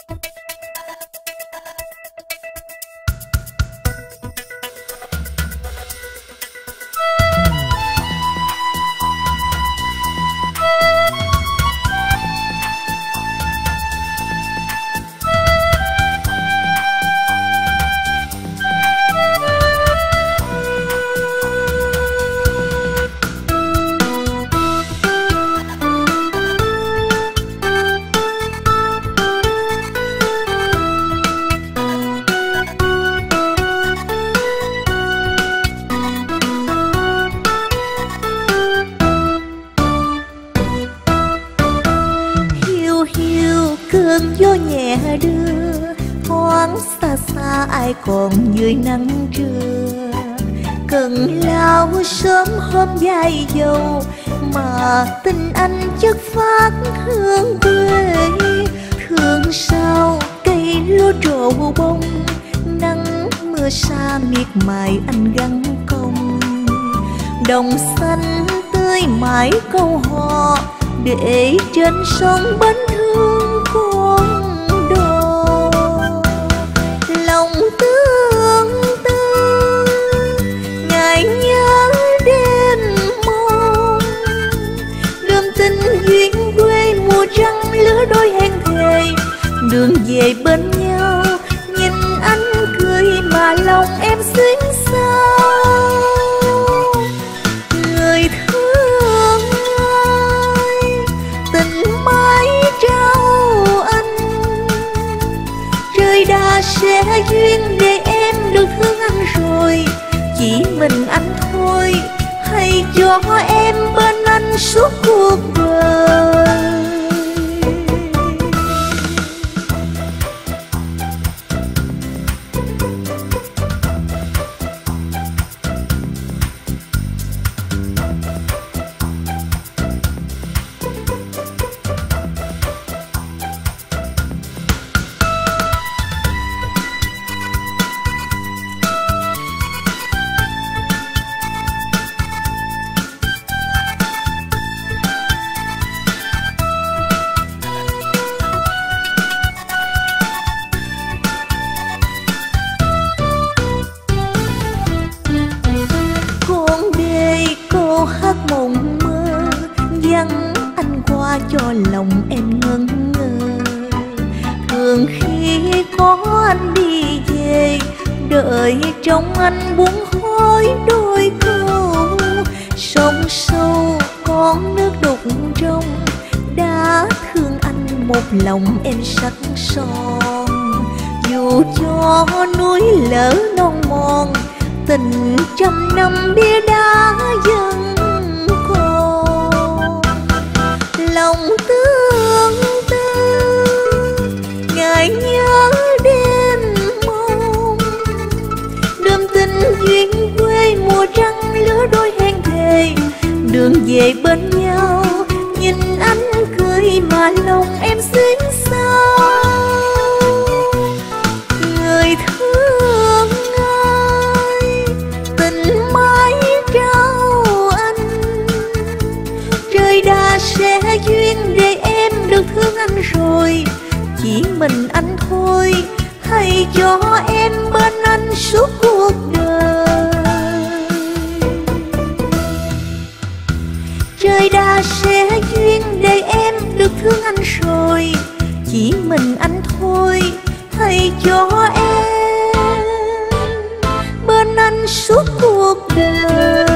cơn gió nhẹ đưa thoáng xa xa ai còn dưới nắng trưa. Cần lao sớm hôm dài dầu mà tình anh chất phát hương quê. Thương sao cây lúa trổ bông, nắng mưa xa miệt mài anh gắn công. Đồng xanh tươi mãi câu hò để trên sông bến thương con đò. Lòng tương tư ngày nhớ đêm mong, đơm tình duyên quê mùa trăng lứa đôi hẹn thề. Đường về bên nhau nhìn anh cười mà lòng em xuyến sao. Người thương ơi, tình mãi trao anh, trời đã sẽ duyên để em được thương anh rồi. Chỉ mình anh thôi, hay cho em bên anh suốt cuộc đời. Hát mộng mơ dắt anh qua cho lòng em ngẩn ngơ. Thường khi có anh đi về, đợi trong anh buông khói đôi câu. Sông sâu con nước đục trong, đã thương anh một lòng em sắc son. Dù cho núi lỡ non mòn, tình trăm năm bia đá vẫn còn. Lòng tương tư ngày nhớ đêm mong, đơm tình duyên quê mùa trăng lứa đôi hẹn thề. Đường về bên nhau nhìn anh cười mà lòng em xuyến sao. Người thương ơi, tình mãi trao anh, trời đã sẽ duyên để em được thương anh rồi. Chỉ mình anh thôi, hay cho em bên anh suốt cuộc đời. Trời đã sẽ duyên để em được thương anh rồi. Chỉ mình anh thôi, hay cho em bên anh suốt cuộc đời.